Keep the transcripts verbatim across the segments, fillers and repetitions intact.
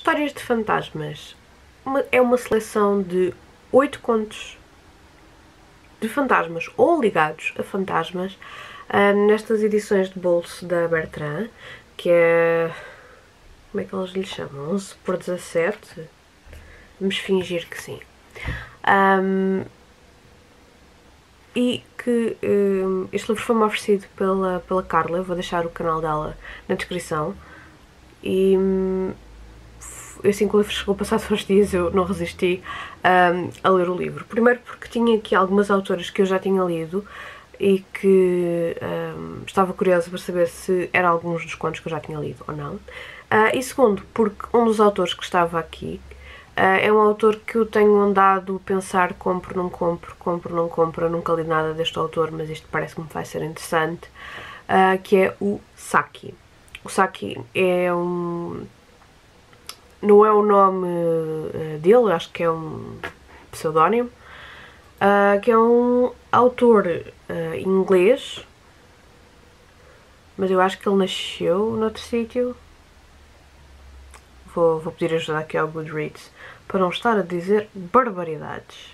Histórias de Fantasmas uma, é uma seleção de oito contos de fantasmas ou ligados a fantasmas uh, nestas edições de bolso da Bertrand, que é... como é que eles lhe chamam? onze por dezassete? Vamos fingir que sim. Um, e que um, este livro foi-me oferecido pela, pela Carla, eu vou deixar o canal dela na descrição. E um, assim que o livro chegou, passados uns dias, eu não resisti um, a ler o livro. Primeiro porque tinha aqui algumas autoras que eu já tinha lido e que um, estava curiosa para saber se eram alguns dos contos que eu já tinha lido ou não. Uh, e segundo, porque um dos autores que estava aqui uh, é um autor que eu tenho andado a pensar, compro, não compro, compro, não compro. Eu nunca li nada deste autor, mas isto parece-me que vai ser interessante, uh, que é o Saki. O Saki é um... não é o nome uh, dele, acho que é um pseudónimo, uh, que é um autor uh, inglês, mas eu acho que ele nasceu noutro sítio. Vou, vou pedir ajuda aqui ao Goodreads para não estar a dizer barbaridades.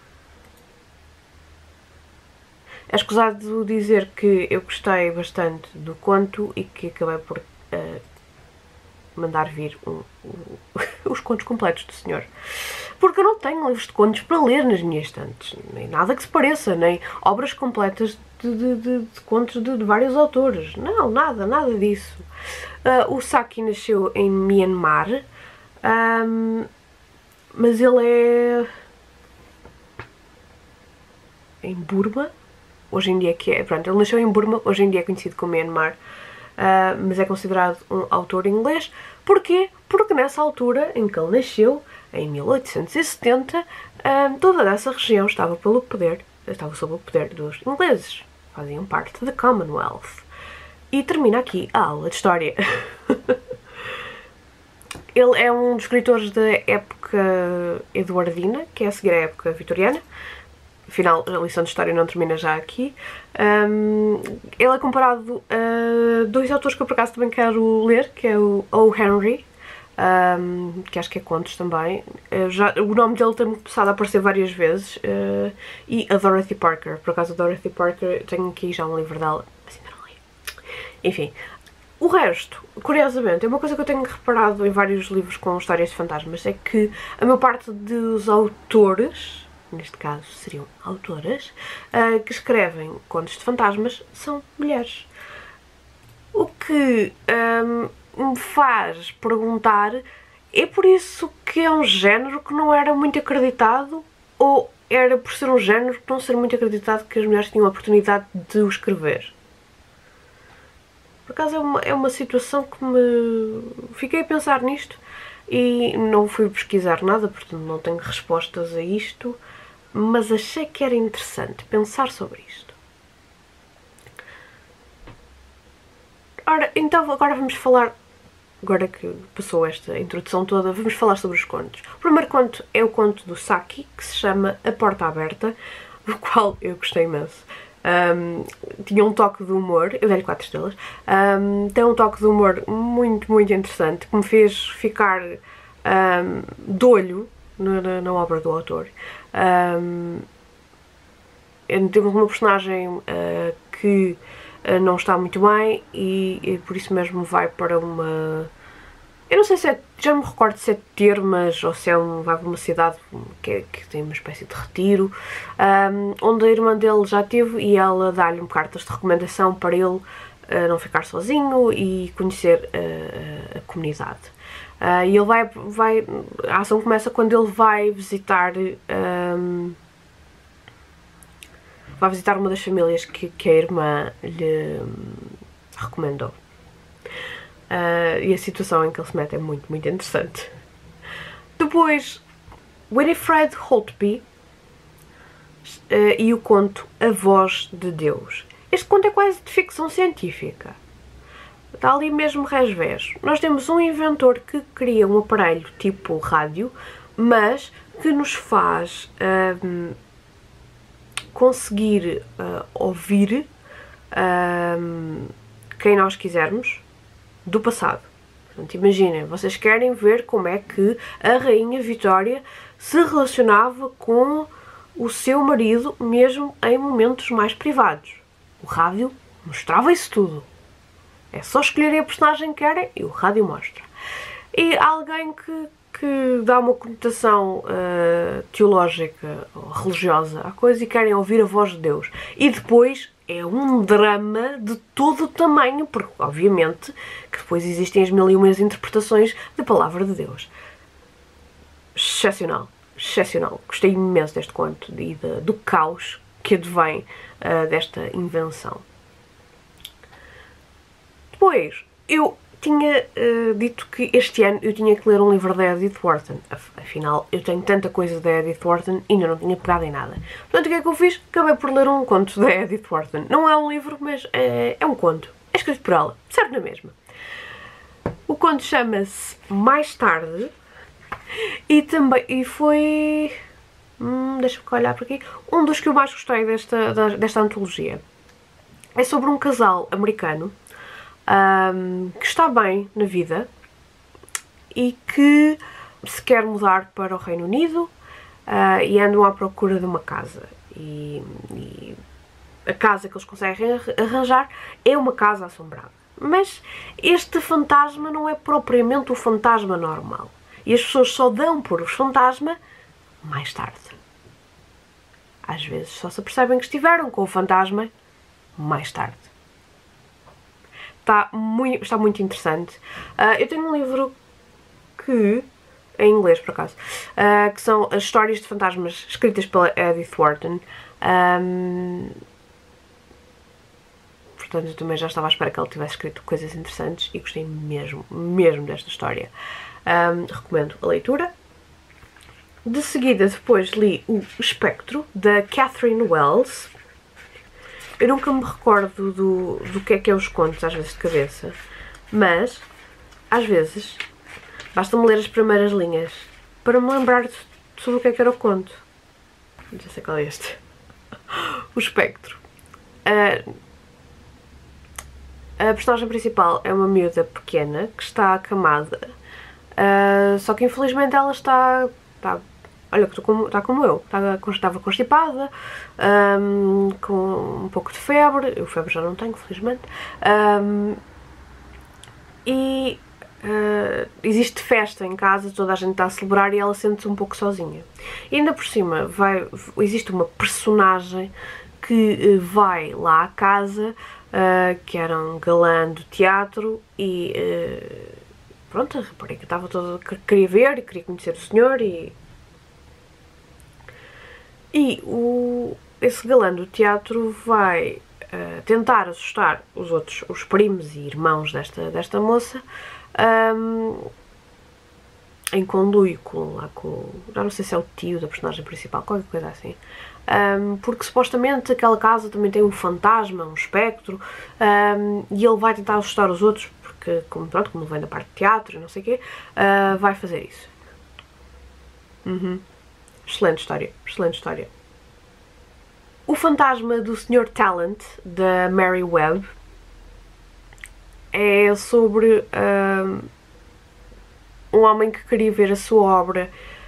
É escusado dizer que eu gostei bastante do conto e que acabei por uh, mandar vir um, um, os contos completos do senhor. Porque eu não tenho livros de contos para ler nas minhas estantes. Nem nada que se pareça, nem obras completas de, de, de, de contos de, de vários autores. Não, nada, nada disso. Uh, o Saki nasceu em Myanmar, um, mas ele é em Burma. Hoje em dia que é, pronto, ele nasceu em Burma, hoje em dia é conhecido como Myanmar, uh, mas é considerado um autor inglês. Porquê? Porque nessa altura em que ele nasceu, em mil oitocentos e setenta, uh, toda essa região estava pelo poder, estava sob o poder dos ingleses, faziam parte da Commonwealth. E termina aqui a aula de História. Ele é um dos escritores da época eduardina, que é a seguir à época vitoriana. Afinal, a lição de História não termina já aqui. Um, ele é comparado a dois autores que eu por acaso também quero ler, que é o O. Henry, um, que acho que é contos também. Uh, já, o nome dele tem começado a aparecer várias vezes. Uh, e a Dorothy Parker. Por acaso a Dorothy Parker, tenho aqui já um livro dela, mas ainda não li. Enfim, o resto, curiosamente, é uma coisa que eu tenho reparado em vários livros com histórias de fantasmas, é que a maior parte dos autores, neste caso seriam autoras, uh, que escrevem contos de fantasmas são mulheres. O que um, me faz perguntar, é por isso que é um género que não era muito acreditado, ou era por ser um género que não ser muito acreditado que as mulheres tinham a oportunidade de o escrever? Por acaso é uma, é uma situação que me... fiquei a pensar nisto e não fui pesquisar nada, portanto não tenho respostas a isto, mas achei que era interessante pensar sobre isto. Ora, então agora vamos falar, agora que passou esta introdução toda, vamos falar sobre os contos. O primeiro conto é o conto do Saki, que se chama A Porta Aberta, do qual eu gostei imenso. Um, tinha um toque de humor, eu dei-lhe quatro estrelas, um, tem um toque de humor muito, muito interessante, que me fez ficar um, de olho na, na obra do autor. Um, temos uma personagem uh, que uh, não está muito bem e, e por isso mesmo vai para uma... eu não sei se é, já me recordo se é Termas ou se é um, vai para uma cidade que, é, que tem uma espécie de retiro, um, onde a irmã dele já esteve e ela dá-lhe um cartas de recomendação para ele uh, não ficar sozinho e conhecer uh, a comunidade. Uh, e ele vai, vai, a ação começa quando ele vai visitar, um, vai visitar uma das famílias que, que a irmã lhe um, recomendou. Uh, e a situação em que ele se mete é muito, muito interessante. Depois, Winifred Holtby uh, e o conto A Voz de Deus. Este conto é quase de ficção científica. Está ali mesmo resvés. Nós temos um inventor que cria um aparelho tipo rádio, mas que nos faz um, conseguir uh, ouvir um, quem nós quisermos do passado. Portanto, imaginem, vocês querem ver como é que a Rainha Vitória se relacionava com o seu marido, mesmo em momentos mais privados. O rádio mostrava isso tudo. É só escolherem a personagem que querem e o rádio mostra. E alguém que, que dá uma conotação uh, teológica ou religiosa à coisa e querem ouvir a voz de Deus. E depois é um drama de todo o tamanho, porque obviamente que depois existem as mil e umas interpretações da palavra de Deus. Excepcional, excepcional. Gostei imenso deste conto e de, do caos que advém uh, desta invenção. Depois, eu tinha uh, dito que este ano eu tinha que ler um livro da Edith Wharton. Afinal, eu tenho tanta coisa da Edith Wharton e ainda não tinha pegado em nada. Portanto, o que é que eu fiz? Acabei por ler um conto da Edith Wharton. Não é um livro, mas é, é um conto. É escrito por ela. Serve na mesma. O conto chama-se Mais Tarde e também e foi... Hum, deixa-me olhar por aqui. Um dos que eu mais gostei desta, desta antologia. É sobre um casal americano Um, que está bem na vida e que se quer mudar para o Reino Unido uh, e andam à procura de uma casa. E, e a casa que eles conseguem arranjar é uma casa assombrada. Mas este fantasma não é propriamente o fantasma normal. E as pessoas só dão por os fantasma mais tarde. Às vezes só se apercebem que estiveram com o fantasma mais tarde. Está muito, está muito interessante. Uh, eu tenho um livro que, em inglês por acaso, uh, que são as histórias de fantasmas escritas pela Edith Wharton. Um, portanto, eu também já estava à espera que ela tivesse escrito coisas interessantes e gostei mesmo, mesmo desta história. Um, recomendo a leitura. De seguida, depois li O Espectro, da Catherine Wells. Eu nunca me recordo do, do que é que é os contos, às vezes de cabeça, mas, às vezes, basta-me ler as primeiras linhas para me lembrar sobre o que é que era o conto. Não sei qual é este. O Espectro. Uh, a personagem principal é uma miúda pequena que está acamada, uh, só que infelizmente ela está... está Olha, que como, está como eu, estava, estava constipada, um, com um pouco de febre, eu febre já não tenho, felizmente, um, e uh, existe festa em casa, toda a gente está a celebrar e ela sente-se um pouco sozinha. E ainda por cima, vai, existe uma personagem que vai lá à casa, uh, que era um galã do teatro, e uh, pronto, a rapariga estava toda, queria ver e queria conhecer o senhor, e... E o, esse galã do teatro vai uh, tentar assustar os outros, os primos e irmãos desta, desta moça, um, em conluio com, lá com, já não sei se é o tio da personagem principal, qualquer coisa assim, um, porque supostamente aquela casa também tem um fantasma, um espectro, um, e ele vai tentar assustar os outros, porque como, pronto, como vem da parte de teatro e não sei o quê, uh, vai fazer isso. Uhum. Excelente história, excelente história. O Fantasma do senhor Talent, da Mary Webb, é sobre um, um homem que queria ver a sua obra,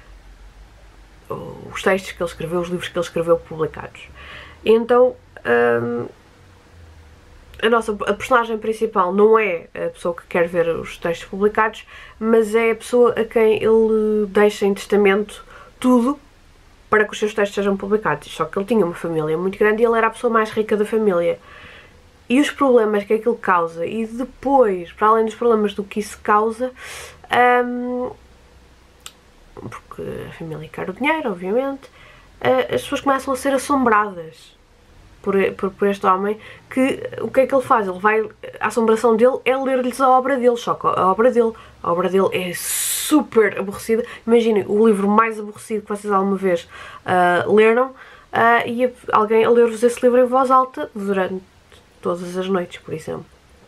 os textos que ele escreveu, os livros que ele escreveu publicados. E então, um, a nossa a personagem principal não é a pessoa que quer ver os textos publicados, mas é a pessoa a quem ele deixa em testamento tudo para que os seus textos sejam publicados. Só que ele tinha uma família muito grande e ele era a pessoa mais rica da família. E os problemas que aquilo causa, e depois, para além dos problemas do que isso causa, um, porque a família quer o dinheiro, obviamente, uh, as pessoas começam a ser assombradas por, por, por este homem, que o que é que ele faz? Ele vai, a assombração dele é ler-lhes a obra dele, só que a obra dele, a obra dele é super aborrecida. Imaginem, o livro mais aborrecido que vocês alguma vez uh, leram, uh, e a, alguém a ler-vos esse livro em voz alta durante todas as noites, por exemplo.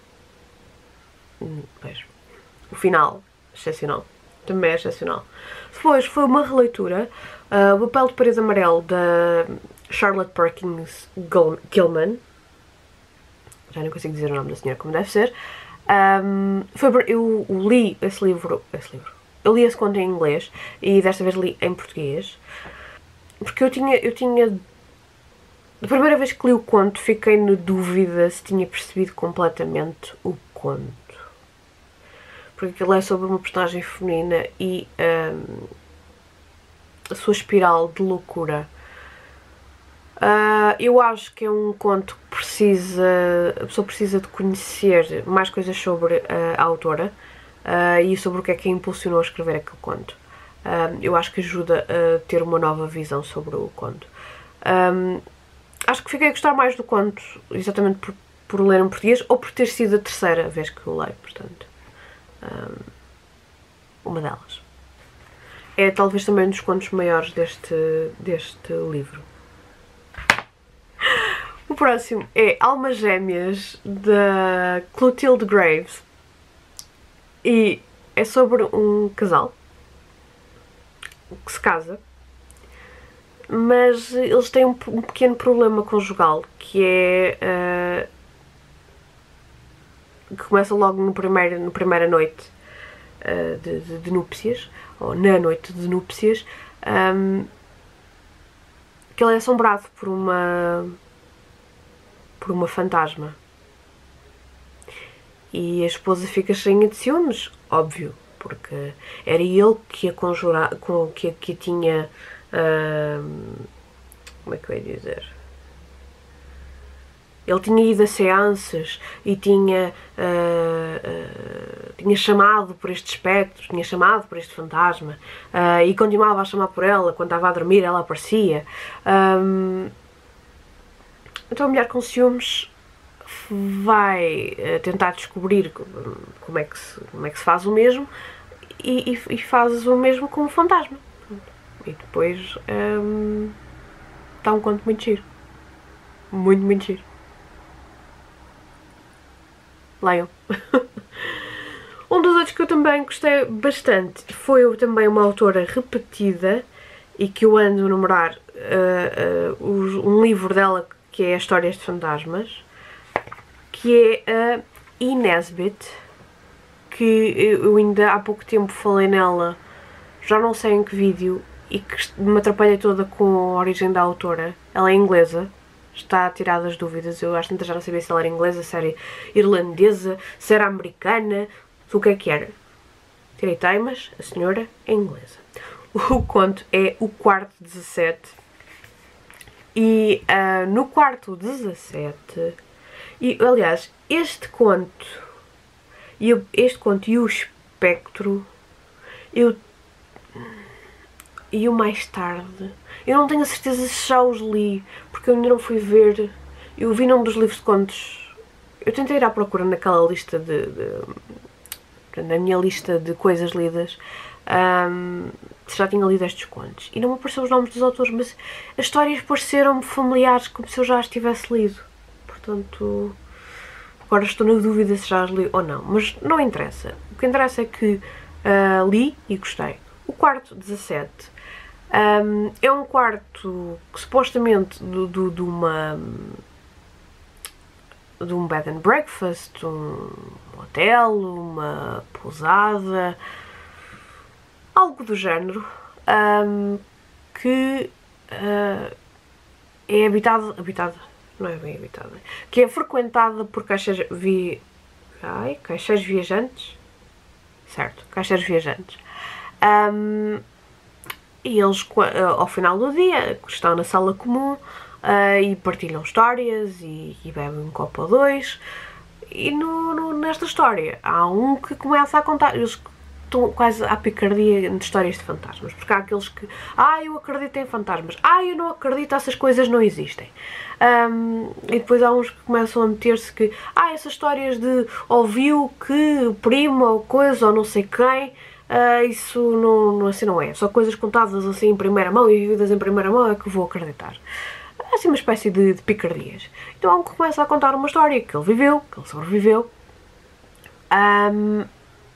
Pois, o final, excepcional, também é excepcional. Depois foi uma releitura, uh, O Papel de Parede Amarelo, da Charlotte Perkins Gilman, já não consigo dizer o nome da senhora como deve ser, Um, foi, eu li esse livro, esse livro, eu li esse conto em inglês e desta vez li em português, porque eu tinha, eu tinha, da primeira vez que li o conto fiquei na dúvida se tinha percebido completamente o conto, porque aquilo é sobre uma personagem feminina e um, a sua espiral de loucura. Uh, eu acho que é um conto que precisa, a pessoa precisa de conhecer mais coisas sobre uh, a autora uh, e sobre o que é que a impulsionou a escrever aquele conto. Uh, eu acho que ajuda a ter uma nova visão sobre o conto. Um, acho que fiquei a gostar mais do conto exatamente por, por ler em português ou por ter sido a terceira vez que eu leio, portanto. Um, uma delas. É talvez também um dos contos maiores deste, deste livro. O próximo é Almas Gêmeas, da Clotilde Graves, e é sobre um casal que se casa, mas eles têm um, um pequeno problema conjugal, que é uh, que começa logo no primeiro, na primeira noite uh, de, de, de núpcias, ou na noite de núpcias, um, que ele é assombrado por uma por uma fantasma. E a esposa fica cheia de ciúmes, óbvio, porque era ele que a conjurar, que, que a tinha, hum, como é que eu ia dizer? Ele tinha ido a seances e tinha, uh, uh, tinha chamado por este espectro, tinha chamado por este fantasma, uh, e continuava a chamar por ela, quando estava a dormir ela aparecia. Um, Então a mulher com ciúmes vai tentar descobrir como é que se, como é que se faz o mesmo e, e, e faz o mesmo com o fantasma. E depois hum, está um conto muito giro. Muito, muito giro. Leiam. Um dos outros que eu também gostei bastante foi também uma autora repetida e que eu ando a numerar uh, uh, um livro dela que é Histórias de Fantasmas, que é a Inesbit, que eu ainda há pouco tempo falei nela, já não sei em que vídeo, e que me atrapalhei toda com a origem da autora. Ela é inglesa, está tirada das dúvidas, eu acho que já não sabia se ela era inglesa, se era irlandesa, se era americana, o que é que era. Tirei teimas, a senhora é inglesa. O conto é O Quarto dezassete. E uh, no quarto dezassete, e aliás, este conto, e este conto e o espectro, eu, e o mais tarde, eu não tenho a certeza se já os li, porque eu ainda não fui ver, eu vi num dos livros de contos, eu tentei ir à procura naquela lista de, de na minha lista de coisas lidas, um, já tinha lido estes contos e não me apareceram os nomes dos autores, mas as histórias pareceram-me familiares, como se eu já as tivesse lido. Portanto, agora estou na dúvida se já as li ou não, mas não interessa. O que interessa é que uh, li e gostei. O quarto dezassete um, é um quarto que supostamente de, de, de uma de um bed and breakfast, um hotel, uma pousada, algo do género, um, que uh, é habitada, habitada, não é bem habitada, que é frequentada por caixeiros, vi, ai, caixeiros viajantes, certo, caixeiros viajantes, um, e eles ao final do dia estão na sala comum uh, e partilham histórias e, e bebem um copo ou dois, e no, no, nesta história há um que começa a contar, eles estão quase à picardia de histórias de fantasmas, porque há aqueles que, ah, eu acredito em fantasmas, ah, eu não acredito, essas coisas não existem. Um, e depois há uns que começam a meter-se que, ah, essas histórias de ouviu que o primo ou coisa ou não sei quem, uh, isso não, não, assim não é, só coisas contadas assim em primeira mão e vividas em primeira mão é que vou acreditar. É assim uma espécie de, de picardias. Então há um que começa a contar uma história que ele viveu, que ele sobreviveu, um,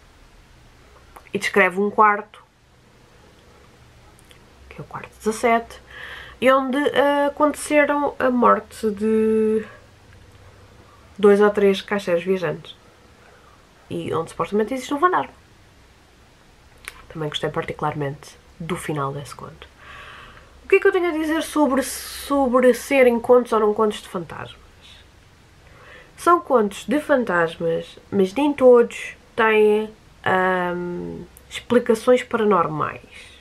e descreve um quarto, que é o quarto dezassete, e onde uh, aconteceram a morte de dois ou três caixeiros viajantes. e onde supostamente existe um fantasma. Também gostei particularmente do final desse conto. O que é que eu tenho a dizer sobre, sobre serem contos ou não contos de fantasmas? São contos de fantasmas, mas nem todos têm hum, explicações paranormais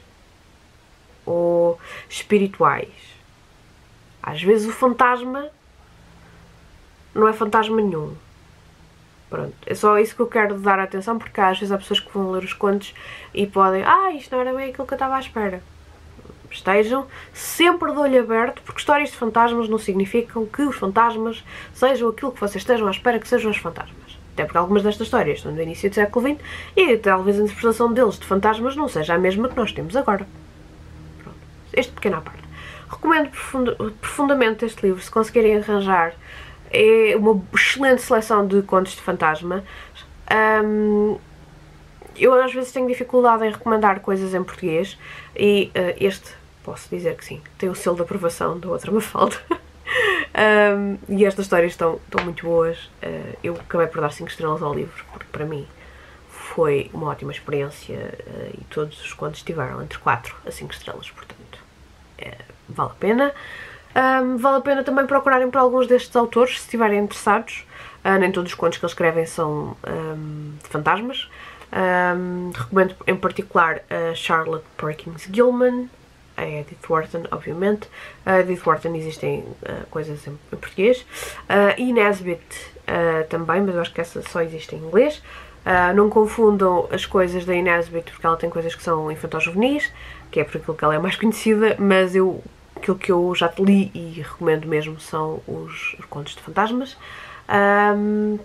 ou espirituais. Às vezes o fantasma não é fantasma nenhum. Pronto, é só isso que eu quero dar atenção, porque às vezes há pessoas que vão ler os contos e podem, ah, isto não era bem aquilo que eu estava à espera. Estejam sempre de olho aberto, porque histórias de fantasmas não significam que os fantasmas sejam aquilo que vocês estejam à espera que sejam os fantasmas. Até porque algumas destas histórias estão no início do século vinte e talvez a interpretação deles de fantasmas não seja a mesma que nós temos agora. Pronto, este pequeno à parte. Recomendo profundamente este livro, se conseguirem arranjar. É uma excelente seleção de contos de fantasma. Um, eu às vezes tenho dificuldade em recomendar coisas em português e uh, este, posso dizer que sim, tem o selo de aprovação da outra Mafalda. um, e estas histórias estão, estão muito boas. Uh, eu acabei por dar cinco estrelas ao livro, porque para mim foi uma ótima experiência uh, e todos os contos tiveram entre quatro a cinco estrelas, portanto uh, vale a pena. Um, vale a pena também procurarem por alguns destes autores, se estiverem interessados. Uh, nem todos os contos que eles escrevem são um, de fantasmas. Um, recomendo em particular a Charlotte Perkins Gilman, a Edith Wharton, obviamente. A Edith Wharton existem uh, coisas em, em português. Uh, e Nesbit uh, também, mas eu acho que essa só existe em inglês. Uh, não confundam as coisas da Nesbit, porque ela tem coisas que são infantos-juvenis, que é por aquilo que ela é mais conhecida, mas eu... Aquilo que eu já te li e recomendo mesmo são os, os contos de fantasmas. Um,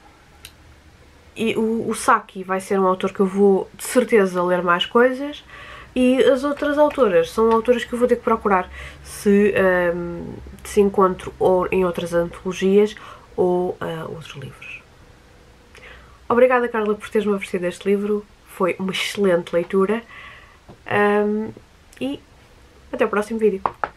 e o, o Saki vai ser um autor que eu vou de certeza ler mais coisas. E as outras autoras são autoras que eu vou ter que procurar se, um, se encontro ou em outras antologias ou uh, outros livros. Obrigada, Carla, por teres-me oferecido este livro. Foi uma excelente leitura. Um, e até o próximo vídeo.